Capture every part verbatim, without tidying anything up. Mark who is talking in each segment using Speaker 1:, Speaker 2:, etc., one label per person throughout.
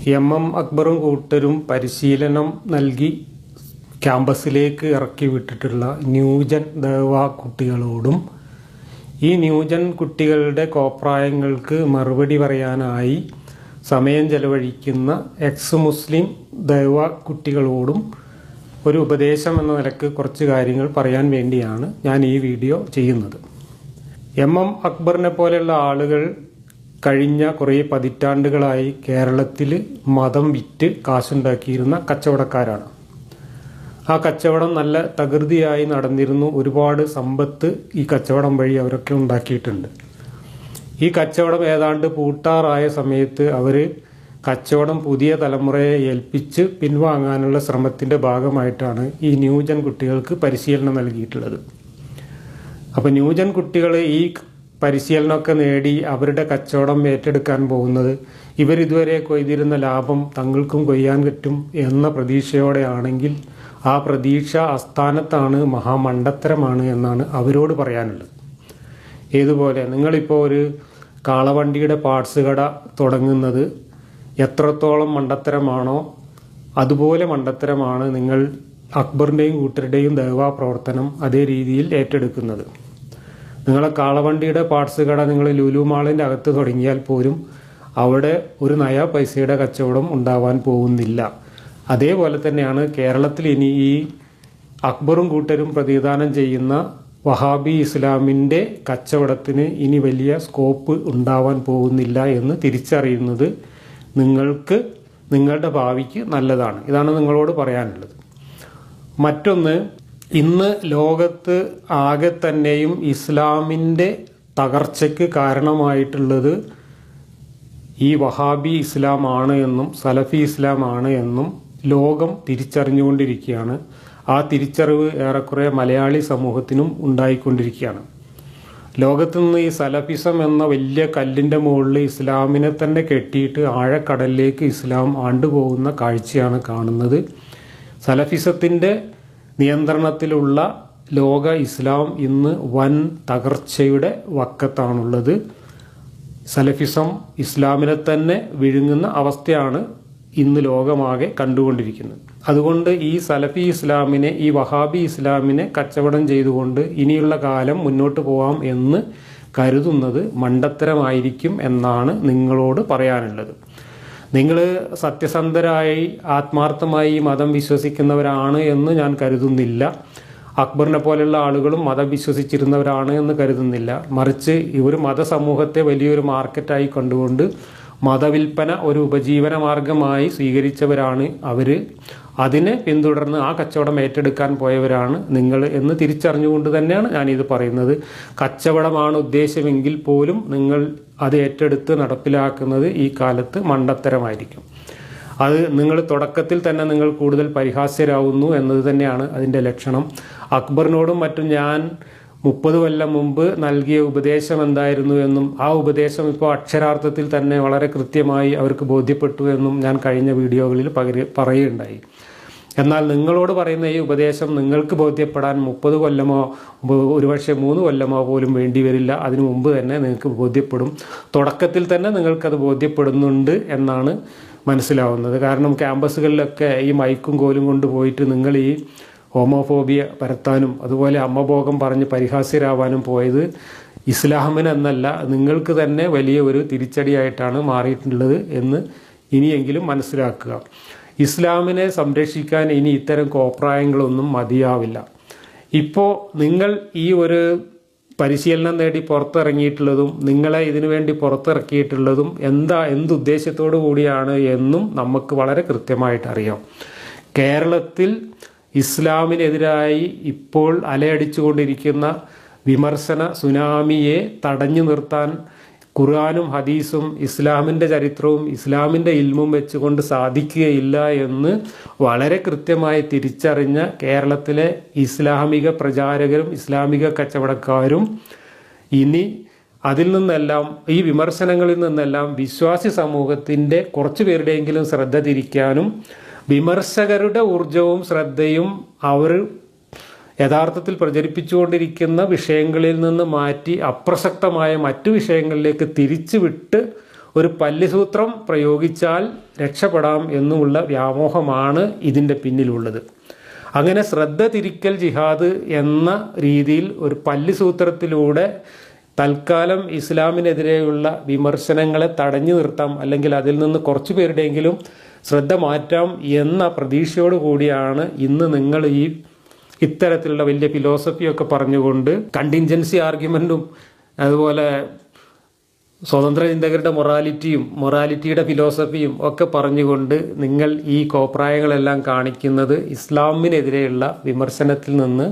Speaker 1: M M അക്ബറും കൂട്ടരും പരിശീലനം നൽകി ക്യാമ്പസിലേക്ക് ഇറക്കി വിട്ടിട്ടുള്ള ന്യൂജൻ ദഅ്വ കുട്ടികളോടും ഈ ന്യൂജൻ കുട്ടികളുടെ കോപ്രായങ്ങൾക്ക് മറുപടി പറയാനായി സമയം ചെലവഴിക്കുന്ന എക്സ് മുസ്ലിം ദഅ്വ കുട്ടികളോടും ഒരു ഉപദേശം എന്ന നിലക്ക് കുറച്ച് കാര്യങ്ങൾ പറയാൻ വേണ്ടിയാണ് ഞാൻ ഈ വീഡിയോ ചെയ്യുന്നത്. എം എം അക്ബറിനെ പോലെയുള്ള ആളുകൾ കഴിഞ്ഞ കുറേ പതിറ്റാണ്ടുകളായി കേരളത്തിൽ മതം വിറ്റ് കാശുണ്ടാക്കിയിരുന്ന കച്ചവടക്കാരാണ്. ആ കച്ചവടം നല്ല തകൃതിയായി നടന്നിരുന്നു. ഒരുപാട് സമ്പത്ത് ഈ കച്ചവടം വഴി അവരൊക്കെ ഉണ്ടാക്കിയിട്ടുണ്ട്. ഈ കച്ചവടം ഏതാണ്ട് പൂട്ടാറായ സമയത്ത് അവർ കച്ചവടം പുതിയ തലമുറയെ ഏൽപ്പിച്ച് പിൻവാങ്ങാനുള്ള ശ്രമത്തിൻ്റെ ഭാഗമായിട്ടാണ് ഈ ന്യൂജൻ കുട്ടികൾക്ക് പരിശീലനം നൽകിയിട്ടുള്ളത്. അപ്പോൾ ന്യൂജൻ കുട്ടികൾ ഈ പരിശീലനമൊക്കെ നേടി അവരുടെ കച്ചവടം ഏറ്റെടുക്കാൻ പോകുന്നത് ഇവരിതുവരെ കൊയ്തിരുന്ന ലാഭം തങ്ങൾക്കും കൊയ്യാൻ പറ്റും എന്ന പ്രതീക്ഷയോടെയാണെങ്കിൽ ആ പ്രതീക്ഷ അസ്ഥാനത്താണ്, മഹാമണ്ടത്തരമാണ് എന്നാണ് അവരോട് പറയാനുള്ളത്. ഏതുപോലെ നിങ്ങളിപ്പോൾ ഒരു കാളവണ്ടിയുടെ പാർട്സ് കട തുടങ്ങുന്നത് എത്രത്തോളം മണ്ടത്തരമാണോ അതുപോലെ മണ്ടത്തരമാണ് നിങ്ങൾ അക്ബറിൻ്റെയും കൂട്ടരുടെയും ദഅ്വ പ്രവർത്തനം അതേ രീതിയിൽ ഏറ്റെടുക്കുന്നത്. നിങ്ങളെ കാളവണ്ടിയുടെ പാർട്സ് കട നിങ്ങൾ ലുലു മാളിൻ്റെ അകത്ത് തുടങ്ങിയാൽ പോലും അവിടെ ഒരു നയ പൈസയുടെ കച്ചവടം ഉണ്ടാവാൻ പോകുന്നില്ല. അതേപോലെ തന്നെയാണ് കേരളത്തിൽ ഇനി ഈ അക്ബറും കൂട്ടരും പ്രതിദാനം ചെയ്യുന്ന വഹാബി ഇസ്ലാമിൻ്റെ കച്ചവടത്തിന് ഇനി വലിയ സ്കോപ്പ് ഉണ്ടാവാൻ പോകുന്നില്ല എന്ന് തിരിച്ചറിയുന്നത് നിങ്ങൾക്ക് നിങ്ങളുടെ ഭാവിക്ക് നല്ലതാണ്. ഇതാണ് നിങ്ങളോട് പറയാനുള്ളത്. മറ്റൊന്ന്, ഇന്ന് ലോകത്ത് ആകെ തന്നെയും ഇസ്ലാമിൻ്റെ തകർച്ചയ്ക്ക് കാരണമായിട്ടുള്ളത് ഈ വഹാബി ഇസ്ലാമാണ് എന്നും സലഫി ഇസ്ലാമാണ് എന്നും ലോകം തിരിച്ചറിഞ്ഞുകൊണ്ടിരിക്കുകയാണ്. ആ തിരിച്ചറിവ് ഏറെക്കുറെ മലയാളി സമൂഹത്തിനും ഉണ്ടായിക്കൊണ്ടിരിക്കുകയാണ്. ലോകത്തു നിന്ന് ഈ സലഫിസം എന്ന വലിയ കല്ലിൻ്റെ മുകളിൽ ഇസ്ലാമിനെ തന്നെ കെട്ടിയിട്ട് ആഴക്കടലിലേക്ക് ഇസ്ലാം ആണ്ടുപോകുന്ന കാഴ്ചയാണ് കാണുന്നത്. സലഫിസത്തിൻ്റെ നിയന്ത്രണത്തിലുള്ള ലോക ഇസ്ലാം ഇന്ന് വൻ തകർച്ചയുടെ വക്കത്താണുള്ളത്. സലഫിസം ഇസ്ലാമിനെ തന്നെ വിഴുങ്ങുന്ന അവസ്ഥയാണ് ഇന്ന് ലോകമാകെ കണ്ടുകൊണ്ടിരിക്കുന്നത്. അതുകൊണ്ട് ഈ സലഫി ഇസ്ലാമിനെ, ഈ വഹാബി ഇസ്ലാമിനെ കച്ചവടം ചെയ്തുകൊണ്ട് ഇനിയുള്ള കാലം മുന്നോട്ട് പോകാം എന്ന് കരുതുന്നത് മണ്ടത്തരമായിരിക്കും എന്നാണ് നിങ്ങളോട് പറയാനുള്ളത്. നിങ്ങൾ സത്യസന്ധരായി ആത്മാർത്ഥമായി മതം വിശ്വസിക്കുന്നവരാണ് എന്ന് ഞാൻ കരുതുന്നില്ല. അക്ബറിനെ പോലെയുള്ള ആളുകളും മതം വിശ്വസിച്ചിരുന്നവരാണ് എന്ന് കരുതുന്നില്ല. മറിച്ച് ഒരു മതസമൂഹത്തെ വലിയൊരു മാർക്കറ്റായി കണ്ടുകൊണ്ട് മതവിൽപ്പന ഒരു ഉപജീവന മാർഗമായി സ്വീകരിച്ചവരാണ് അവർ. അതിനെ പിന്തുടർന്ന് ആ കച്ചവടം ഏറ്റെടുക്കാൻ പോയവരാണ് നിങ്ങൾ എന്ന് തിരിച്ചറിഞ്ഞുകൊണ്ട് തന്നെയാണ് ഞാനിത് പറയുന്നത്. കച്ചവടമാണ് ഉദ്ദേശമെങ്കിൽ പോലും നിങ്ങൾ അത് ഏറ്റെടുത്ത് നടപ്പിലാക്കുന്നത് ഈ കാലത്ത് മണ്ടത്തരമായിരിക്കും. അത് നിങ്ങൾ തുടക്കത്തിൽ തന്നെ നിങ്ങൾ കൂടുതൽ പരിഹാസ്യരാകുന്നു എന്നത് തന്നെയാണ് അതിൻ്റെ ലക്ഷണം. അക്ബറിനോടും മറ്റും ഞാൻ മുപ്പത് കൊല്ലം മുമ്പ് നൽകിയ ഉപദേശം എന്തായിരുന്നു എന്നും ആ ഉപദേശം ഇപ്പോൾ അക്ഷരാർത്ഥത്തിൽ തന്നെ വളരെ കൃത്യമായി അവർക്ക് ബോധ്യപ്പെട്ടു എന്നും ഞാൻ കഴിഞ്ഞ വീഡിയോകളിൽ പകര പറയുകയുണ്ടായി. എന്നാൽ നിങ്ങളോട് പറയുന്ന ഈ ഉപദേശം നിങ്ങൾക്ക് ബോധ്യപ്പെടാൻ മുപ്പത് കൊല്ലമോ ഒരുപക്ഷെ മൂന്ന് കൊല്ലമോ പോലും വേണ്ടി വരില്ല. അതിനു മുമ്പ് തന്നെ നിങ്ങൾക്ക് ബോധ്യപ്പെടും. തുടക്കത്തിൽ തന്നെ നിങ്ങൾക്കത് ബോധ്യപ്പെടുന്നുണ്ട് എന്നാണ് മനസ്സിലാവുന്നത്. കാരണം ക്യാമ്പസുകളിലൊക്കെ ഈ മൈക്കും കോലും കൊണ്ട് പോയിട്ട് നിങ്ങൾ ഈ ഹോമോഫോബിയ പരത്താനും അതുപോലെ അമ്മഭോഗം പറഞ്ഞ് പരിഹാസ്യരാവാനും പോയത് ഇസ്ലാമിനെന്നല്ല, നിങ്ങൾക്ക് തന്നെ വലിയ ഒരു തിരിച്ചടിയായിട്ടാണ് മാറിയിട്ടുള്ളത് എന്ന് ഇനിയെങ്കിലും മനസ്സിലാക്കുക. ഇസ്ലാമിനെ സംരക്ഷിക്കാൻ ഇനി ഇത്തരം കോപ്രായങ്ങളൊന്നും മതിയാവില്ല. ഇപ്പോൾ നിങ്ങൾ ഈ ഒരു പരിശീലനം നേടി പുറത്തിറങ്ങിയിട്ടുള്ളതും നിങ്ങളെ ഇതിനു വേണ്ടി പുറത്തിറക്കിയിട്ടുള്ളതും എന്താ എന്തുദ്ദേശത്തോടു കൂടിയാണ് എന്നും നമുക്ക് വളരെ കൃത്യമായിട്ട് അറിയാം. കേരളത്തിൽ ഇസ്ലാമിനെതിരായി ഇപ്പോൾ അലയടിച്ചുകൊണ്ടിരിക്കുന്ന വിമർശന സുനാമിയെ തടഞ്ഞു നിർത്താൻ ഖുർആനും ഹദീസും ഇസ്ലാമിൻ്റെ ചരിത്രവും ഇസ്ലാമിൻ്റെ ഇൽമും വെച്ചുകൊണ്ട് സാധിക്കുകയില്ല എന്ന് വളരെ കൃത്യമായി തിരിച്ചറിഞ്ഞ കേരളത്തിലെ ഇസ്ലാമിക പ്രചാരകരും ഇസ്ലാമിക കച്ചവടക്കാരും ഇനി അതിൽ നിന്നെല്ലാം, ഈ വിമർശനങ്ങളിൽ നിന്നെല്ലാം വിശ്വാസി സമൂഹത്തിൻ്റെ കുറച്ചു പേരുടെയെങ്കിലും ശ്രദ്ധ തിരിക്കാനും വിമർശകരുടെ ഊർജവും ശ്രദ്ധയും അവർ യഥാർത്ഥത്തിൽ പ്രചരിപ്പിച്ചുകൊണ്ടിരിക്കുന്ന വിഷയങ്ങളിൽ നിന്ന് മാറ്റി അപ്രസക്തമായ മറ്റു വിഷയങ്ങളിലേക്ക് തിരിച്ചു വിട്ട് ഒരു പല്ലിസൂത്രം പ്രയോഗിച്ചാൽ രക്ഷപ്പെടാം എന്നുമുള്ള വ്യാമോഹമാണ് ഇതിൻ്റെ പിന്നിലുള്ളത്. അങ്ങനെ ശ്രദ്ധ തിരിക്കൽ ജിഹാദ് എന്ന രീതിയിൽ ഒരു പല്ലിസൂത്രത്തിലൂടെ തൽക്കാലം ഇസ്ലാമിനെതിരെയുള്ള വിമർശനങ്ങളെ തടഞ്ഞു നിർത്താം, അല്ലെങ്കിൽ അതിൽ നിന്ന് കുറച്ചു പേരുടെയെങ്കിലും ശ്രദ്ധ മാറ്റാം എന്ന പ്രതീക്ഷയോട് കൂടിയാണ് ഇന്ന് നിങ്ങൾ ഈ ഇത്തരത്തിലുള്ള വലിയ ഫിലോസഫിയൊക്കെ പറഞ്ഞുകൊണ്ട് കണ്ടിൻജൻസി ആർഗ്യുമെൻറ്റും അതുപോലെ സ്വതന്ത്ര ചിന്തകരുടെ മൊറാലിറ്റിയും മൊറാലിറ്റിയുടെ ഫിലോസഫിയും ഒക്കെ പറഞ്ഞുകൊണ്ട് നിങ്ങൾ ഈ കോപ്രായങ്ങളെല്ലാം കാണിക്കുന്നത് ഇസ്ലാമിനെതിരെയുള്ള വിമർശനത്തിൽ നിന്ന്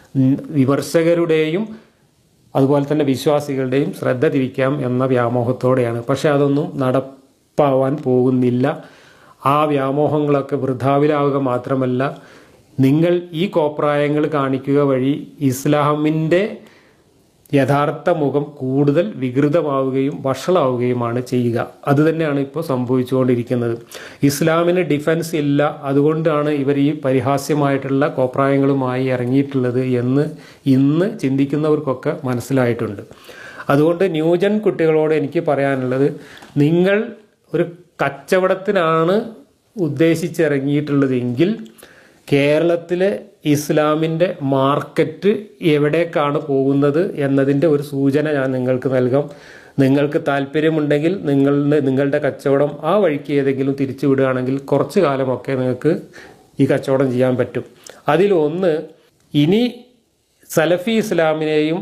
Speaker 1: വിമർശകരുടെയും അതുപോലെ തന്നെ വിശ്വാസികളുടെയും ശ്രദ്ധ തിരിക്കാം എന്ന വ്യാമോഹത്തോടെയാണ്. പക്ഷെ അതൊന്നും നടപ്പാവാൻ പോകുന്നില്ല. ആ വ്യാമോഹങ്ങളൊക്കെ വൃഥാവിലാവുക മാത്രമല്ല, നിങ്ങൾ ഈ കോപ്രായങ്ങൾ കാണിക്കുക വഴി ഇസ്ലാമിൻ്റെ യഥാർത്ഥ മുഖം കൂടുതൽ വികൃതമാവുകയും വഷളാവുകയുമാണ് ചെയ്യുക. അതുതന്നെയാണ് ഇപ്പോൾ സംഭവിച്ചുകൊണ്ടിരിക്കുന്നത്. ഇസ്ലാമിന് ഡിഫൻസ് ഇല്ല, അതുകൊണ്ടാണ് ഇവർ ഈ പരിഹാസ്യമായിട്ടുള്ള കോപ്രായങ്ങളുമായി ഇറങ്ങിയിട്ടുള്ളത് എന്ന് ഇന്ന് ചിന്തിക്കുന്നവർക്കൊക്കെ മനസ്സിലായിട്ടുണ്ട്. അതുകൊണ്ട് ന്യൂജൻ കുട്ടികളോട് എനിക്ക് പറയാനുള്ളത്, നിങ്ങൾ ഒരു കച്ചവടത്തിനാണ് ഉദ്ദേശിച്ചിറങ്ങിയിട്ടുള്ളതെങ്കിൽ കേരളത്തിലെ ഇസ്ലാമിൻ്റെ മാർക്കറ്റ് എവിടേക്കാണ് പോകുന്നത് എന്നതിൻ്റെ ഒരു സൂചന ഞാൻ നിങ്ങൾക്ക് നൽകാം. നിങ്ങൾക്ക് താല്പര്യമുണ്ടെങ്കിൽ നിങ്ങളുടെ നിങ്ങളുടെ കച്ചവടം ആ വഴിക്ക് ഏതെങ്കിലും തിരിച്ചു വിടുകയാണെങ്കിൽ കുറച്ചു കാലമൊക്കെ നിങ്ങൾക്ക് ഈ കച്ചവടം ചെയ്യാൻ പറ്റും. അതിലൊന്ന്, ഇനി സലഫി ഇസ്ലാമിനെയും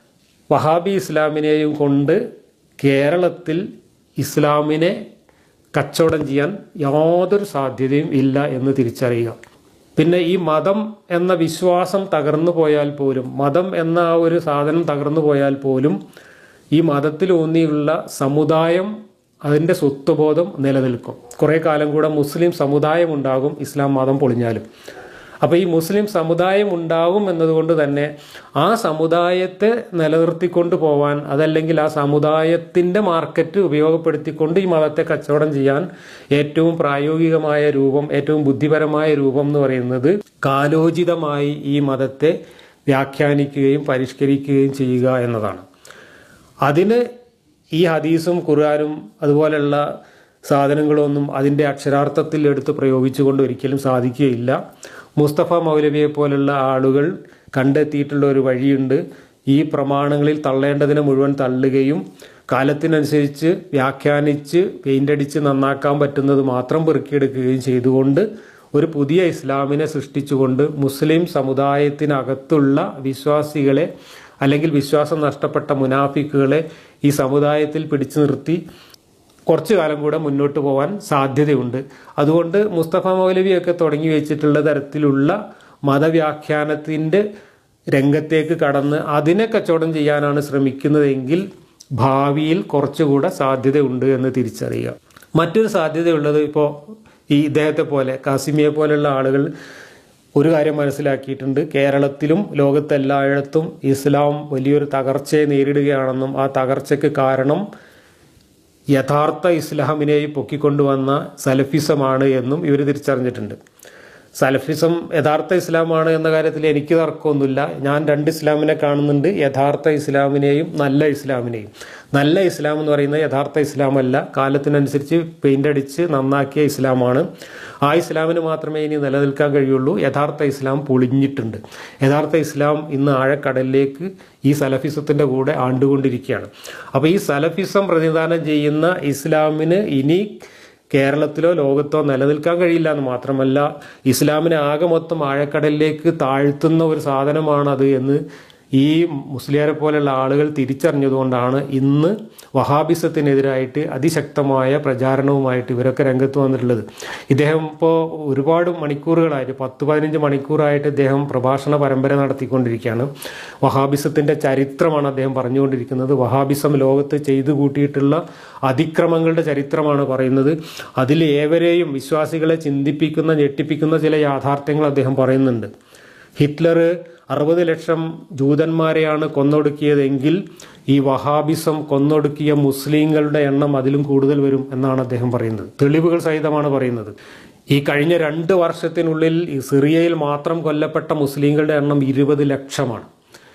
Speaker 1: വഹാബി ഇസ്ലാമിനെയും കൊണ്ട് കേരളത്തിൽ ഇസ്ലാമിനെ കച്ചവടം ചെയ്യാൻ യാതൊരു സാധ്യതയും ഇല്ല എന്ന് തിരിച്ചറിയുക. പിന്നെ ഈ മതം എന്ന വിശ്വാസം തകർന്നു പോയാൽ പോലും, മതം എന്ന ആ ഒരു സാധനം തകർന്നു പോയാൽ പോലും ഈ മതത്തിലൂന്നിയുള്ള സമുദായം, അതിൻ്റെ സ്വത്വബോധം നിലനിൽക്കും. കുറേ കാലം കൂടെ മുസ്ലിം സമുദായം ഉണ്ടാകും ഇസ്ലാം മതം പൊളിഞ്ഞാലും. അപ്പോൾ ഈ മുസ്ലിം സമുദായം ഉണ്ടാകും എന്നതുകൊണ്ട് തന്നെ ആ സമുദായത്തെ നിലനിർത്തിക്കൊണ്ട് പോവാൻ, അതല്ലെങ്കിൽ ആ സമുദായത്തിൻ്റെ മാർക്കറ്റ് ഉപയോഗപ്പെടുത്തിക്കൊണ്ട് ഈ മതത്തെ കച്ചവടം ചെയ്യാൻ ഏറ്റവും പ്രായോഗികമായ രൂപം, ഏറ്റവും ബുദ്ധിപരമായ രൂപം എന്ന് പറയുന്നത് കാലോചിതമായി ഈ മതത്തെ വ്യാഖ്യാനിക്കുകയും പരിഷ്കരിക്കുകയും ചെയ്യുക എന്നതാണ്. അതിന് ഈ ഹദീസും ഖുർആനും അതുപോലെയുള്ള സാധനങ്ങളൊന്നും അതിൻ്റെ അക്ഷരാർത്ഥത്തിൽ എടുത്ത് പ്രയോഗിച്ചുകൊണ്ട് ഒരിക്കലും സാധിക്കുകയില്ല. മുസ്തഫ മൗലവിയെ പോലുള്ള ആളുകൾ കണ്ടെത്തിയിട്ടുള്ള ഒരു വഴിയുണ്ട്. ഈ പ്രമാണങ്ങളിൽ തള്ളേണ്ടതിനെ മുഴുവൻ തള്ളുകയും കാലത്തിനനുസരിച്ച് വ്യാഖ്യാനിച്ച് പെയിൻ്റടിച്ച് നന്നാക്കാൻ പറ്റുന്നത് മാത്രം പെറുക്കിയെടുക്കുകയും ചെയ്തുകൊണ്ട് ഒരു പുതിയ ഇസ്ലാമിനെ സൃഷ്ടിച്ചുകൊണ്ട് മുസ്ലിം സമുദായത്തിനകത്തുള്ള വിശ്വാസികളെ അല്ലെങ്കിൽ വിശ്വാസം നഷ്ടപ്പെട്ട മുനാഫിക്കുകളെ ഈ സമുദായത്തിൽ പിടിച്ചു നിർത്തി കുറച്ചു കാലം കൂടെ മുന്നോട്ട് പോകാൻ സാധ്യതയുണ്ട്. അതുകൊണ്ട് മുസ്തഫ മൗലവിയൊക്കെ തുടങ്ങി വെച്ചിട്ടുള്ള തരത്തിലുള്ള മതവ്യാഖ്യാനത്തിൻ്റെ രംഗത്തേക്ക് കടന്ന് അതിനെ കച്ചവടം ചെയ്യാനാണ് ശ്രമിക്കുന്നതെങ്കിൽ ഭാവിയിൽ കുറച്ചുകൂടെ സാധ്യതയുണ്ട് എന്ന് തിരിച്ചറിയുക. മറ്റൊരു സാധ്യതയുള്ളത്, ഇപ്പോൾ ഈ ഇദ്ദേഹത്തെ പോലെ കാസിമിയെ പോലെയുള്ള ആളുകൾ ഒരു കാര്യം മനസ്സിലാക്കിയിട്ടുണ്ട്. കേരളത്തിലും ലോകത്തെല്ലായിടത്തും ഇസ്ലാം വലിയൊരു തകർച്ചയെ നേരിടുകയാണെന്നും ആ തകർച്ചയ്ക്ക് കാരണം യഥാർത്ഥ ഇസ്ലാമിനെയും പൊക്കിക്കൊണ്ടുവന്ന സലഫിസമാണ് എന്നും ഇവർ തിരിച്ചറിഞ്ഞിട്ടുണ്ട്. സലഫിസം യഥാർത്ഥ ഇസ്ലാമാണ് എന്ന കാര്യത്തിൽ എനിക്ക് തർക്കമൊന്നുമില്ല. ഞാൻ രണ്ട് ഇസ്ലാമിനെ കാണുന്നുണ്ട്, യഥാർത്ഥ ഇസ്ലാമിനെയും നല്ല ഇസ്ലാമിനെയും. നല്ല ഇസ്ലാം എന്ന് പറയുന്നത് യഥാർത്ഥ ഇസ്ലാമല്ല, കാലത്തിനനുസരിച്ച് പെയിൻ്റ് അടിച്ച് നന്നാക്കിയ ഇസ്ലാമാണ്. ആ ഇസ്ലാമിന് മാത്രമേ ഇനി നിലനിൽക്കാൻ കഴിയുള്ളൂ. യഥാർത്ഥ ഇസ്ലാം പൊളിഞ്ഞിട്ടുണ്ട്. യഥാർത്ഥ ഇസ്ലാം ഇന്ന് ആഴക്കടലിലേക്ക് ഈ സലഫിസത്തിൻ്റെ കൂടെ ആണ്ടുകൊണ്ടിരിക്കുകയാണ്. അപ്പോൾ ഈ സലഫിസം പ്രതിനിധാനം ചെയ്യുന്ന ഇസ്ലാമിന് ഇനി കേരളത്തിലോ ലോകത്തോ നിലനിൽക്കാൻ കഴിയില്ല എന്ന് മാത്രമല്ല, ഇസ്ലാമിനെ ആകെ മൊത്തം ആഴക്കടലിലേക്ക് താഴ്ത്തുന്ന ഒരു സാധനമാണത് എന്ന് ഈ മുസ്ലിയാരെ പോലെയുള്ള ആളുകൾ തിരിച്ചറിഞ്ഞതുകൊണ്ടാണ് ഇന്ന് വഹാബിസത്തിനെതിരായിട്ട് അതിശക്തമായ പ്രചാരണവുമായിട്ട് ഇവരൊക്കെ രംഗത്ത് വന്നിട്ടുള്ളത്. ഇദ്ദേഹം ഇപ്പോൾ ഒരുപാട് മണിക്കൂറുകളായിട്ട് പത്ത് പതിനഞ്ച് മണിക്കൂറായിട്ട് ഇദ്ദേഹം പ്രഭാഷണ പരമ്പര നടത്തിക്കൊണ്ടിരിക്കുകയാണ്. വഹാബിസത്തിൻ്റെ ചരിത്രമാണ് അദ്ദേഹം പറഞ്ഞുകൊണ്ടിരിക്കുന്നത്. വഹാബിസം ലോകത്ത് ചെയ്തു കൂട്ടിയിട്ടുള്ള അതിക്രമങ്ങളുടെ ചരിത്രമാണ് പറയുന്നത്. അതിൽ ഏവരെയും വിശ്വാസികളെ ചിന്തിപ്പിക്കുന്ന ഞെട്ടിപ്പിക്കുന്ന ചില യാഥാർത്ഥ്യങ്ങൾ അദ്ദേഹം പറയുന്നുണ്ട്. ഹിറ്റ്ലർ അറുപത് ലക്ഷം ജൂതന്മാരെയാണ് കൊന്നൊടുക്കിയതെങ്കിൽ ഈ വഹാബിസം കൊന്നൊടുക്കിയ മുസ്ലിങ്ങളുടെ എണ്ണം അതിലും കൂടുതൽ വരും എന്നാണ് അദ്ദേഹം പറയുന്നത്. തെളിവുകൾ സഹിതമാണ് പറയുന്നത്. ഈ കഴിഞ്ഞ രണ്ട് വർഷത്തിനുള്ളിൽ ഈ സിറിയയിൽ മാത്രം കൊല്ലപ്പെട്ട മുസ്ലിങ്ങളുടെ എണ്ണം ഇരുപത് ലക്ഷമാണ്.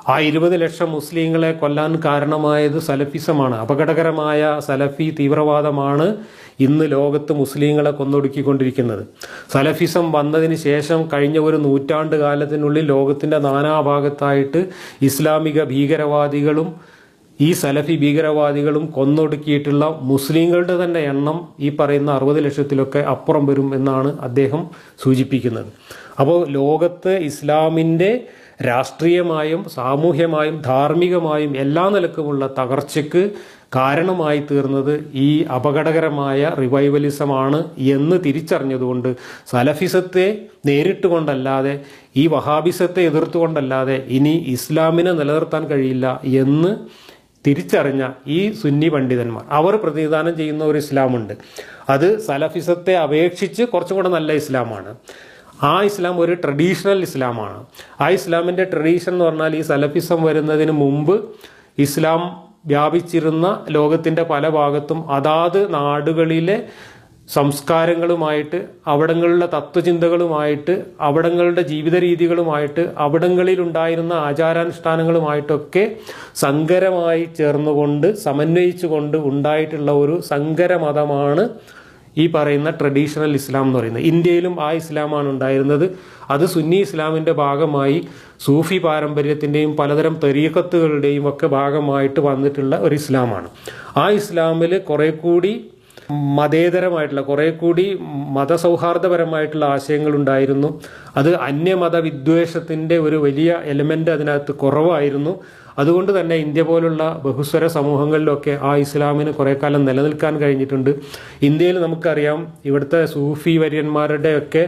Speaker 1: ആ ഇരുപത് ലക്ഷം മുസ്ലിങ്ങളെ കൊല്ലാൻ കാരണമായത് സലഫിസമാണ്. അപകടകരമായ സലഫി തീവ്രവാദമാണ് ഇന്ന് ലോകത്ത് മുസ്ലിങ്ങളെ കൊന്നൊടുക്കിക്കൊണ്ടിരിക്കുന്നത്. സലഫിസം വന്നതിന് ശേഷം കഴിഞ്ഞ ഒരു നൂറ്റാണ്ട് കാലത്തിനുള്ളിൽ ലോകത്തിൻ്റെ നാനാഭാഗത്തായിട്ട് ഇസ്ലാമിക ഭീകരവാദികളും ഈ സലഫി ഭീകരവാദികളും കൊന്നൊടുക്കിയിട്ടുള്ള മുസ്ലിങ്ങളുടെ തന്നെ എണ്ണം ഈ പറയുന്ന അറുപത് ലക്ഷത്തിലൊക്കെ അപ്പുറം വരും എന്നാണ് അദ്ദേഹം സൂചിപ്പിക്കുന്നത്. അപ്പോൾ ലോകത്ത് ഇസ്ലാമിൻ്റെ രാഷ്ട്രീയമായും സാമൂഹ്യമായും ധാർമ്മികമായും എല്ലാ നിലക്കുമുള്ള തകർച്ചയ്ക്ക് കാരണമായി തീർന്നത് ഈ അപകടകരമായ റിവൈവലിസമാണ് എന്ന് തിരിച്ചറിഞ്ഞതുകൊണ്ട് സലഫിസത്തെ നേരിട്ടുകൊണ്ടല്ലാതെ ഈ വഹാബിസത്തെ എതിർത്തുകൊണ്ടല്ലാതെ ഇനി ഇസ്ലാമിനെ നിലനിർത്താൻ കഴിയില്ല എന്ന് തിരിച്ചറിഞ്ഞ ഈ സുന്നി പണ്ഡിതന്മാർ അവർ പ്രതിനിധാനം ചെയ്യുന്ന ഒരു ഇസ്ലാമുണ്ട്. അത് സലഫിസത്തെ അപേക്ഷിച്ച് കുറച്ചും കൂടെ നല്ല ഇസ്ലാമാണ്. ആ ഇസ്ലാം ഒരു ട്രഡീഷണൽ ഇസ്ലാമാണ്. ആ ഇസ്ലാമിൻ്റെ ട്രഡീഷൻ എന്ന് പറഞ്ഞാൽ ഈ സലഫിസം വരുന്നതിന് മുമ്പ് ഇസ്ലാം വ്യാപിച്ചിരുന്ന ലോകത്തിൻ്റെ പല ഭാഗത്തും അതാത് നാടുകളിലെ സംസ്കാരങ്ങളുമായിട്ട് അവിടങ്ങളിലെ തത്വചിന്തകളുമായിട്ട് അവിടങ്ങളുടെ ജീവിത രീതികളുമായിട്ട് അവിടങ്ങളിലുണ്ടായിരുന്ന ആചാരാനുഷ്ഠാനങ്ങളുമായിട്ടൊക്കെ സങ്കരമായി ചേർന്നുകൊണ്ട് സമന്വയിച്ചുകൊണ്ട് ഉണ്ടായിട്ടുള്ള ഒരു സങ്കരമതമാണ് ഈ പറയുന്ന ട്രഡീഷണൽ ഇസ്ലാം എന്ന് പറയുന്നത്. ഇന്ത്യയിലും ആ ഇസ്ലാമാണ് ഉണ്ടായിരുന്നത്. അത് സുന്നി ഇസ്ലാമിൻ്റെ ഭാഗമായി സൂഫി പാരമ്പര്യത്തിൻ്റെയും പലതരം തരീഖത്തുകളുടെയും ഒക്കെ ഭാഗമായിട്ട് വന്നിട്ടുള്ള ഒരു ഇസ്ലാമാണ്. ആ ഇസ്ലാമിൽ കുറെ കൂടി മതേതരമായിട്ടുള്ള കുറെ കൂടി മതസൗഹാർദ്ദപരമായിട്ടുള്ള ആശയങ്ങളുണ്ടായിരുന്നു. അത് അന്യമത വിദ്വേഷത്തിൻ്റെ ഒരു വലിയ എലിമെൻ്റ് അതിനകത്ത് കുറവായിരുന്നു. അതുകൊണ്ട് തന്നെ ഇന്ത്യ പോലുള്ള ബഹുസ്വര സമൂഹങ്ങളിലൊക്കെ ആ ഇസ്ലാമിന് കുറേ കാലം നിലനിൽക്കാൻ കഴിഞ്ഞിട്ടുണ്ട്. ഇന്ത്യയിൽ നമുക്കറിയാം ഇവിടുത്തെ സൂഫി വര്യന്മാരുടെയൊക്കെ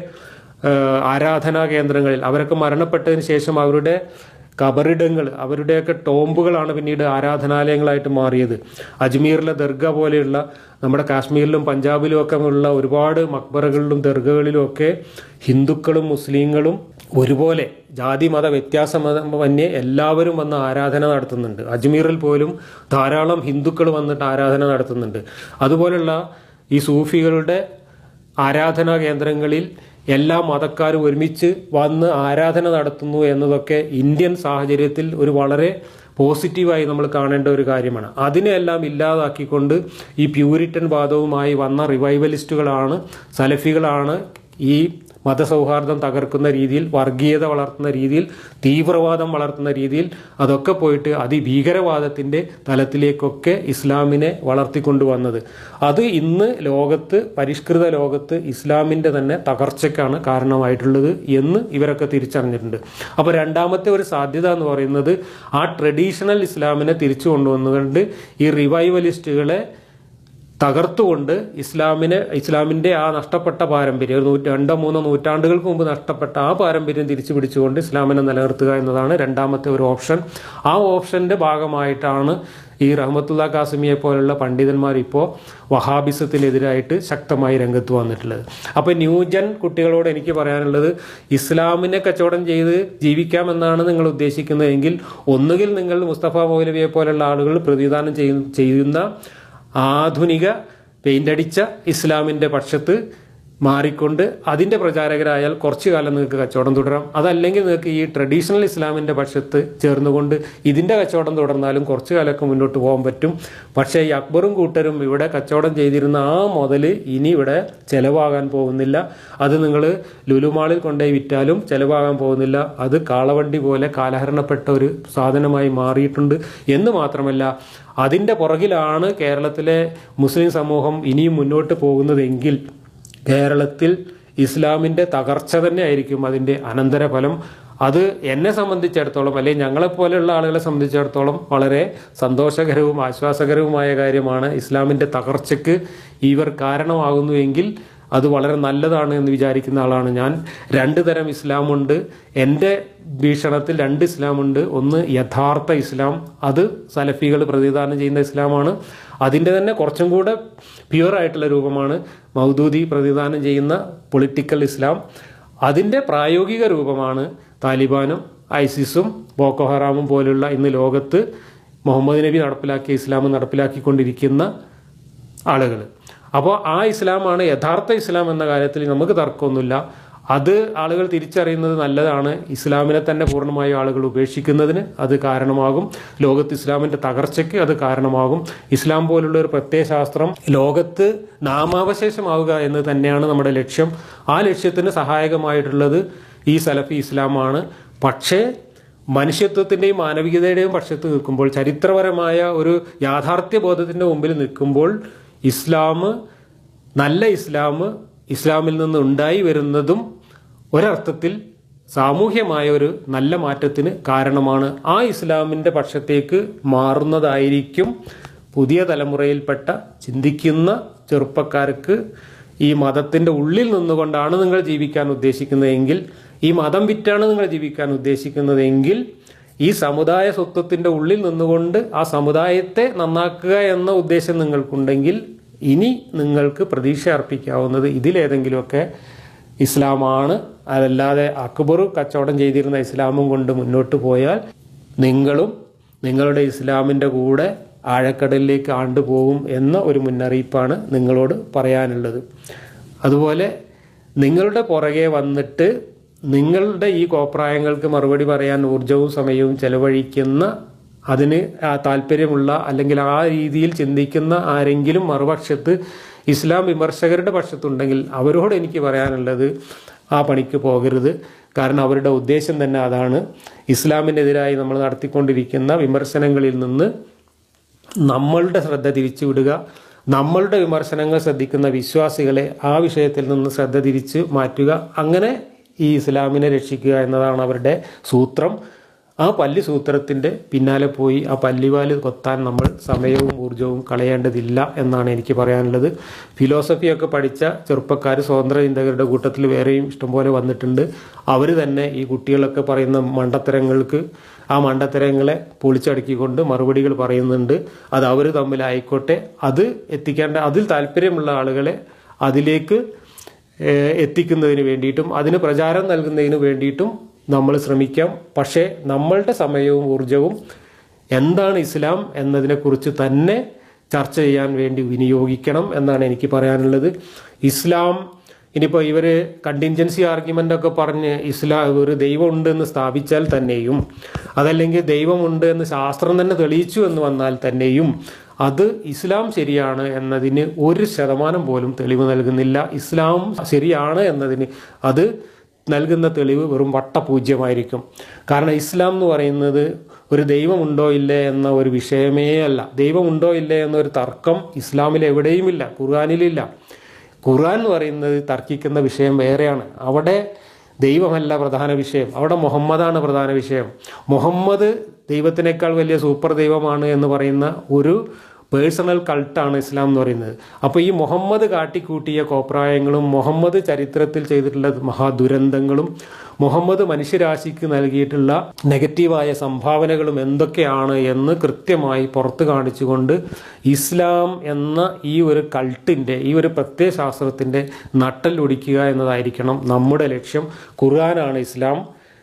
Speaker 1: ആരാധനാ കേന്ദ്രങ്ങളിൽ അവരൊക്കെ മരണപ്പെട്ടതിന് ശേഷം അവരുടെ കബറിടങ്ങൾ അവരുടെയൊക്കെ ടോംബുകളാണ് പിന്നീട് ആരാധനാലയങ്ങളായിട്ട് മാറിയത്. അജ്മീറിലെ ദർഗ പോലെയുള്ള നമ്മുടെ കാശ്മീരിലും പഞ്ചാബിലും ഒക്കെ ഉള്ള ഒരുപാട് മക്ബറകളിലും ദർഗകളിലും ഒക്കെ ഹിന്ദുക്കളും മുസ്ലിങ്ങളും ഒരുപോലെ ജാതി മത വ്യത്യാസമന്യേ എല്ലാവരും വന്ന് ആരാധന നടത്തുന്നുണ്ട്. അജ്മീറിൽ പോലും ധാരാളം ഹിന്ദുക്കൾ വന്നിട്ട് ആരാധന നടത്തുന്നുണ്ട്. അതുപോലുള്ള ഈ സൂഫികളുടെ ആരാധനാ കേന്ദ്രങ്ങളിൽ എല്ലാ മതക്കാരും ഒരുമിച്ച് വന്ന് ആരാധന നടത്തുന്നു എന്നതൊക്കെ ഇന്ത്യൻ സാഹചര്യത്തിൽ ഒരു വളരെ പോസിറ്റീവായി നമ്മൾ കാണേണ്ട ഒരു കാര്യമാണ്. അതിനെല്ലാം ഇല്ലാതാക്കിക്കൊണ്ട് ഈ പ്യൂരിറ്റൻ വാദവുമായി വന്ന റിവൈവലിസ്റ്റുകളാണ് സലഫികളാണ് ഈ മതസൗഹാർദ്ദം തകർക്കുന്ന രീതിയിൽ വർഗീയത വളർത്തുന്ന രീതിയിൽ തീവ്രവാദം വളർത്തുന്ന രീതിയിൽ അതൊക്കെ പോയിട്ട് അതിഭീകരവാദത്തിൻ്റെ തലത്തിലേക്കൊക്കെ ഇസ്ലാമിനെ വളർത്തിക്കൊണ്ടുവന്നത്. അത് ഇന്ന് ലോകത്ത് പരിഷ്കൃത ലോകത്ത് ഇസ്ലാമിൻ്റെ തന്നെ തകർച്ചയ്ക്കാണ് കാരണമായിട്ടുള്ളത് എന്ന് ഇവരൊക്കെ തിരിച്ചറിഞ്ഞിട്ടുണ്ട്. അപ്പോൾ രണ്ടാമത്തെ ഒരു സാധ്യത എന്ന് പറയുന്നത് ആ ട്രഡീഷണൽ ഇസ്ലാമിനെ തിരിച്ചു കൊണ്ടുവന്നുകൊണ്ട് ഈ റിവൈവലിസ്റ്റുകളെ തകർത്തുകൊണ്ട് ഇസ്ലാമിനെ ഇസ്ലാമിൻ്റെ ആ നഷ്ടപ്പെട്ട പാരമ്പര്യം ഒരു നൂറ്റ രണ്ടോ മൂന്നോ നൂറ്റാണ്ടുകൾക്ക് മുമ്പ് നഷ്ടപ്പെട്ട ആ പാരമ്പര്യം തിരിച്ചു പിടിച്ചുകൊണ്ട് ഇസ്ലാമിനെ നിലനിർത്തുക എന്നതാണ് രണ്ടാമത്തെ ഒരു ഓപ്ഷൻ. ആ ഓപ്ഷൻ്റെ ഭാഗമായിട്ടാണ് ഈ റഹ്മത്തുള്ള കാസിമിയെ പോലുള്ള പണ്ഡിതന്മാർ ഇപ്പോൾ വഹാബിസത്തിനെതിരായിട്ട് ശക്തമായി രംഗത്ത് വന്നിട്ടുള്ളത്. അപ്പോൾ ന്യൂജൻ കുട്ടികളോട് എനിക്ക് പറയാനുള്ളത്, ഇസ്ലാമിനെ കച്ചവടം ചെയ്ത് ജീവിക്കാമെന്നാണ് നിങ്ങൾ ഉദ്ദേശിക്കുന്നതെങ്കിൽ ഒന്നുകിൽ നിങ്ങൾ മുസ്തഫ മൗലവിയെ പോലുള്ള ആളുകൾ പ്രതിദാനം ചെയ്യുന്ന ആധുനിക പെയിൻ്റടിച്ച ഇസ്ലാമിൻ്റെ പക്ഷത്ത് മാറിക്കൊണ്ട് അതിൻ്റെ പ്രചാരകരായാൽ കുറച്ചു കാലം നിങ്ങൾക്ക് കച്ചവടം തുടരാം. അതല്ലെങ്കിൽ നിങ്ങൾക്ക് ഈ ട്രഡീഷണൽ ഇസ്ലാമിൻ്റെ പക്ഷത്ത് ചേർന്നുകൊണ്ട് ഇതിൻ്റെ കച്ചവടം തുടർന്നാലും കുറച്ചു കാലമൊക്കെ മുന്നോട്ട് പോകാൻ പറ്റും. പക്ഷേ ഈ അക്ബറും കൂട്ടരും ഇവിടെ കച്ചവടം ചെയ്തിരുന്ന ആ മുതൽ ഇനി ഇവിടെ ചിലവാകാൻ പോകുന്നില്ല. അത് നിങ്ങൾ ലുലുമാളിൽ കൊണ്ടുപോയി വിറ്റാലും ചിലവാകാൻ പോകുന്നില്ല. അത് കാളവണ്ടി പോലെ കാലഹരണപ്പെട്ട ഒരു സാധനമായി മാറിയിട്ടുണ്ട് എന്ന് മാത്രമല്ല, അതിൻ്റെ പുറകിലാണ് കേരളത്തിലെ മുസ്ലിം സമൂഹം ഇനിയും മുന്നോട്ട് പോകുന്നതെങ്കിൽ കേരളത്തിൽ ഇസ്ലാമിൻ്റെ തകർച്ച തന്നെ ആയിരിക്കും അതിൻ്റെ അനന്തരഫലം. അത് എന്നെ സംബന്ധിച്ചിടത്തോളം അല്ലെങ്കിൽ ഞങ്ങളെപ്പോലെയുള്ള ആളുകളെ സംബന്ധിച്ചിടത്തോളം വളരെ സന്തോഷകരവും ആശ്വാസകരവുമായ കാര്യമാണ്. ഇസ്ലാമിൻ്റെ തകർച്ചയ്ക്ക് ഇവർ കാരണമാകുന്നുവെങ്കിൽ അത് വളരെ നല്ലതാണ് എന്ന് വിചാരിക്കുന്ന ആളാണ് ഞാൻ. രണ്ട് തരം ഇസ്ലാമുണ്ട്. എൻ്റെ വീക്ഷണത്തിൽ രണ്ട് ഇസ്ലാമുണ്ട്. ഒന്ന് യഥാർത്ഥ ഇസ്ലാം, അത് സലഫികൾ പ്രതിദാനം ചെയ്യുന്ന ഇസ്ലാമാണ്. അതിൻ്റെ തന്നെ കുറച്ചും കൂടെ പ്യുവറായിട്ടുള്ള രൂപമാണ് മൗദൂദി പ്രതിദാനം ചെയ്യുന്ന പൊളിറ്റിക്കൽ ഇസ്ലാം. അതിൻ്റെ പ്രായോഗിക രൂപമാണ് താലിബാനും ഐസിസും ബോക്കോ ഹറാമും പോലുള്ള ഇന്ന് ലോകത്ത് മുഹമ്മദ് നബി നടപ്പിലാക്കിയ ഇസ്ലാം നടപ്പിലാക്കിക്കൊണ്ടിരിക്കുന്ന ആളുകൾ. അപ്പോൾ ആ ഇസ്ലാമാണ് യഥാർത്ഥ ഇസ്ലാം എന്ന കാര്യത്തിൽ നമുക്ക് തർക്കമൊന്നുമില്ല. അത് ആളുകൾ തിരിച്ചറിയുന്നത് നല്ലതാണ്. ഇസ്ലാമിനെ തന്നെ പൂർണ്ണമായും ആളുകൾ ഉപേക്ഷിക്കുന്നതിന് അത് കാരണമാകും. ലോകത്ത് ഇസ്ലാമിൻ്റെ തകർച്ചയ്ക്ക് അത് കാരണമാകും. ഇസ്ലാം പോലുള്ള ഒരു പ്രത്യയശാസ്ത്രം ലോകത്ത് നാമാവശേഷമാവുക എന്ന് തന്നെയാണ് നമ്മുടെ ലക്ഷ്യം. ആ ലക്ഷ്യത്തിന് സഹായകമായിട്ടുള്ളത് ഈ സലഫി ഇസ്ലാമാണ്. പക്ഷേ മനുഷ്യത്വത്തിൻ്റെയും മാനവികതയുടെയും പക്ഷത്ത് നിൽക്കുമ്പോൾ, ചരിത്രപരമായ ഒരു യാഥാർത്ഥ്യ ബോധത്തിൻ്റെ മുമ്പിൽ നിൽക്കുമ്പോൾ, ഇസ്ലാം, നല്ല ഇസ്ലാം, ഇസ്ലാമിൽ നിന്ന് ഉണ്ടായി വരുന്നതും ഒരർത്ഥത്തിൽ സാമൂഹ്യമായ ഒരു നല്ല മാറ്റത്തിന് കാരണമാണ്. ആ ഇസ്ലാമിൻ്റെ പക്ഷത്തേക്ക് മാറുന്നതായിരിക്കും പുതിയ തലമുറയിൽപ്പെട്ട ചിന്തിക്കുന്ന ചെറുപ്പക്കാർക്ക്. ഈ മതത്തിൻ്റെ ഉള്ളിൽ നിന്നുകൊണ്ടാണ് നിങ്ങൾ ജീവിക്കാൻ ഉദ്ദേശിക്കുന്നതെങ്കിൽ, ഈ മതം വിറ്റാണ് നിങ്ങൾ ജീവിക്കാൻ ഉദ്ദേശിക്കുന്നതെങ്കിൽ, ഈ സമുദായ സ്വത്വത്തിൻ്റെ ഉള്ളിൽ നിന്നുകൊണ്ട് ആ സമുദായത്തെ നന്നാക്കുക എന്ന ഉദ്ദേശം നിങ്ങൾക്കുണ്ടെങ്കിൽ ഇനി നിങ്ങൾക്ക് പ്രതീക്ഷ അർപ്പിക്കാവുന്നത് ഇതിലേതെങ്കിലുമൊക്കെ ഇസ്ലാമാണ്. അതല്ലാതെ അക്ബർ കച്ചവടം ചെയ്തിരുന്ന ഇസ്ലാമും കൊണ്ട് മുന്നോട്ട് പോയാൽ നിങ്ങളും നിങ്ങളുടെ ഇസ്ലാമിൻ്റെ കൂടെ ആഴക്കടലിലേക്ക് ആണ്ടുപോകും എന്ന ഒരു മുന്നറിയിപ്പാണ് നിങ്ങളോട് പറയാനുള്ളത്. അതുപോലെ നിങ്ങളുടെ പുറകെ വന്നിട്ട് നിങ്ങളുടെ ഈ കോപ്രായങ്ങൾക്ക് മറുപടി പറയാൻ ഊർജവും സമയവും ചെലവഴിക്കുന്ന, അതിന് താല്പര്യമുള്ള അല്ലെങ്കിൽ ആ രീതിയിൽ ചിന്തിക്കുന്ന ആരെങ്കിലും മറുപക്ഷത്ത് ഇസ്ലാം വിമർശകരുടെ പക്ഷത്തുണ്ടെങ്കിൽ അവരോട് എനിക്ക് പറയാനുള്ളത് ആ പണിക്ക് പോകരുത്. കാരണം അവരുടെ ഉദ്ദേശം തന്നെ അതാണ്. ഇസ്ലാമിനെതിരായി നമ്മൾ നടത്തിക്കൊണ്ടിരിക്കുന്ന വിമർശനങ്ങളിൽ നിന്ന് നമ്മളുടെ ശ്രദ്ധ തിരിച്ചുവിടുക, നമ്മളുടെ വിമർശനങ്ങൾ ശ്രദ്ധിക്കുന്ന വിശ്വാസികളെ ആ വിഷയത്തിൽ നിന്ന് ശ്രദ്ധ തിരിച്ച് മാറ്റുക, അങ്ങനെ ഈ ഇസ്ലാമിനെ രക്ഷിക്കുക എന്നതാണ് അവരുടെ സൂത്രം. ആ പല്ലി സൂത്രത്തിൻ്റെ പിന്നാലെ പോയി ആ പല്ലിവാല് കൊത്താൻ നമ്മൾ സമയവും ഊർജവും കളയേണ്ടതില്ല എന്നാണ് എനിക്ക് പറയാനുള്ളത്. ഫിലോസഫിയൊക്കെ പഠിച്ച ചെറുപ്പക്കാർ സ്വതന്ത്ര ചിന്തകരുടെ കൂട്ടത്തിൽ വേറെയും ഇഷ്ടംപോലെ വന്നിട്ടുണ്ട്. അവർ തന്നെ ഈ കുട്ടികളൊക്കെ പറയുന്ന മണ്ടത്തരങ്ങൾക്ക്, ആ മണ്ടത്തരങ്ങളെ പൊളിച്ചടക്കിക്കൊണ്ട് മറുപടികൾ പറയുന്നുണ്ട്. അത് അവർ തമ്മിലായിക്കോട്ടെ. അത് എത്തിക്കേണ്ട, അതിൽ താല്പര്യമുള്ള ആളുകളെ അതിലേക്ക് എത്തിക്കുന്നതിന് വേണ്ടിയിട്ടും അതിന് പ്രചാരം നൽകുന്നതിന് വേണ്ടിയിട്ടും നമ്മൾ ശ്രമിക്കാം. പക്ഷേ നമ്മളുടെ സമയവും ഊർജവും എന്താണ് ഇസ്ലാം എന്നതിനെക്കുറിച്ച് തന്നെ ചർച്ച ചെയ്യാൻ വേണ്ടി വിനിയോഗിക്കണം എന്നാണ് എനിക്ക് പറയാനുള്ളത്. ഇസ്ലാം ഇനിയിപ്പോൾ ഇവർ കണ്ടിൻജൻസി ആർഗ്യുമെൻ്റ് ഒക്കെ പറഞ്ഞ് ഇസ്ലാം ഒരു ദൈവമുണ്ട് എന്ന് സ്ഥാപിച്ചാൽ തന്നെയും, അതല്ലെങ്കിൽ ദൈവമുണ്ട് എന്ന് ശാസ്ത്രം തന്നെ തെളിയിച്ചു എന്ന് വന്നാൽ തന്നെയും അത് ഇസ്ലാം ശരിയാണ് എന്നതിന് ഒരു ശതമാനം പോലും തെളിവ് നൽകുന്നില്ല. ഇസ്ലാം ശരിയാണ് എന്നതിന് അത് നൽകുന്ന തെളിവ് വെറും വട്ടപൂജ്യമായിരിക്കും. കാരണം ഇസ്ലാം എന്ന് പറയുന്നത് ഒരു ദൈവമുണ്ടോ ഇല്ലേ എന്ന ഒരു വിഷയമേ അല്ല. ദൈവമുണ്ടോ ഇല്ലേ എന്നൊരു തർക്കം ഇസ്ലാമിൽ എവിടെയുമില്ല, ഖുർആനിലില്ല. ഖുർആൻ എന്ന് പറയുന്നത് തർക്കിക്കുന്ന വിഷയം വേറെയാണ്. അവിടെ ദൈവമല്ല പ്രധാന വിഷയം, അവിടെ മുഹമ്മദാണ് പ്രധാന വിഷയം. മുഹമ്മദ് ദൈവത്തിനേക്കാൾ വലിയ സൂപ്പർ ദൈവമാണ് എന്ന് പറയുന്ന ഒരു പേഴ്സണൽ കൾട്ടാണ് ഇസ്ലാം എന്ന് പറയുന്നത്. അപ്പോൾ ഈ മുഹമ്മദ് കാട്ടിക്കൂട്ടിയ കോപ്രായങ്ങളും മുഹമ്മദ് ചരിത്രത്തിൽ ചെയ്തിട്ടുള്ള മഹാദുരന്തങ്ങളും മുഹമ്മദ് മനുഷ്യരാശിക്ക് നൽകിയിട്ടുള്ള നെഗറ്റീവായ സംഭാവനകളും എന്തൊക്കെയാണ് എന്ന് കൃത്യമായി പുറത്ത് കാണിച്ചുകൊണ്ട് ഇസ്ലാം എന്ന ഈ ഒരു കൾട്ടിൻ്റെ, ഈ ഒരു പ്രത്യയശാസ്ത്രത്തിൻ്റെ നട്ടലൊടിക്കുക എന്നതായിരിക്കണം നമ്മുടെ ലക്ഷ്യം. ഖുർആനാണ് ഇസ്ലാം,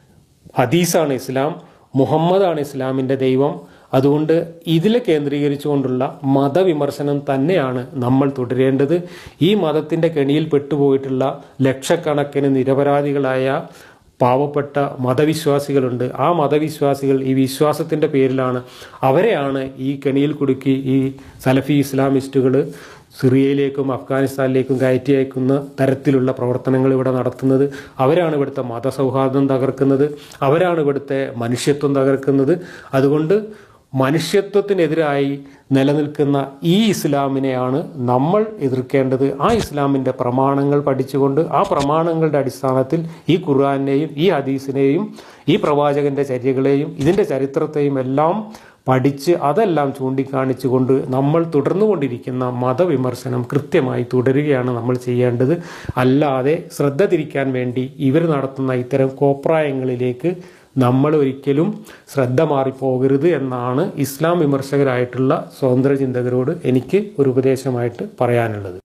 Speaker 1: ഹദീസാണ് ഇസ്ലാം, മുഹമ്മദാണ് ഇസ്ലാമിൻ്റെ ദൈവം. അതുകൊണ്ട് ഇതിൽ കേന്ദ്രീകരിച്ചുകൊണ്ടുള്ള മതവിമർശനം തന്നെയാണ് നമ്മൾ തുടരേണ്ടത്. ഈ മതത്തിൻ്റെ കെണിയിൽ പെട്ടുപോയിട്ടുള്ള ലക്ഷക്കണക്കിന് നിരപരാധികളായ പാവപ്പെട്ട മതവിശ്വാസികളുണ്ട്. ആ മതവിശ്വാസികൾ ഈ വിശ്വാസത്തിൻ്റെ പേരിലാണ്, അവരെയാണ് ഈ കെണിയിൽ കുടുക്കി ഈ സലഫി ഇസ്ലാമിസ്റ്റുകൾ സിറിയയിലേക്കും അഫ്ഗാനിസ്ഥാനിലേക്കും കയറ്റി അയക്കുന്ന തരത്തിലുള്ള പ്രവർത്തനങ്ങൾ ഇവിടെ നടത്തുന്നത്. അവരാണ് ഇവിടുത്തെ മതസൗഹാർദ്ദം തകർക്കുന്നത്, അവരാണ് ഇവിടുത്തെ മനുഷ്യത്വം തകർക്കുന്നത്. അതുകൊണ്ട് മനുഷ്യത്വത്തിനെതിരായി നിലനിൽക്കുന്ന ഈ ഇസ്ലാമിനെയാണ് നമ്മൾ എതിർക്കേണ്ടത്. ആ ഇസ്ലാമിൻ്റെ പ്രമാണങ്ങൾ പഠിച്ചുകൊണ്ട് ആ പ്രമാണങ്ങളുടെ അടിസ്ഥാനത്തിൽ ഈ ഖുർആനെയും ഈ ഹദീസിനെയും ഈ പ്രവാചകൻ്റെ ചര്യകളെയും ഇതിൻ്റെ ചരിത്രത്തെയും എല്ലാം പഠിച്ച് അതെല്ലാം ചൂണ്ടിക്കാണിച്ചുകൊണ്ട് നമ്മൾ തുടർന്നുകൊണ്ടിരിക്കുന്ന മതവിമർശനം കൃത്യമായി തുടരുകയാണ് നമ്മൾ ചെയ്യേണ്ടത്. അല്ലാതെ ശ്രദ്ധ തിരിക്കാൻ വേണ്ടി ഇവർ നടത്തുന്ന ഇത്തരം കോപ്രായങ്ങളിലേക്ക് നമ്മൾ ഒരിക്കലും ശ്രദ്ധ മാറിപ്പോകരുത് എന്നാണ് ഇസ്ലാം വിമർശകരായിട്ടുള്ള സ്വതന്ത്ര ചിന്തകരോട് എനിക്ക് ഒരു ഉപദേശമായിട്ട് പറയാനുള്ളത്.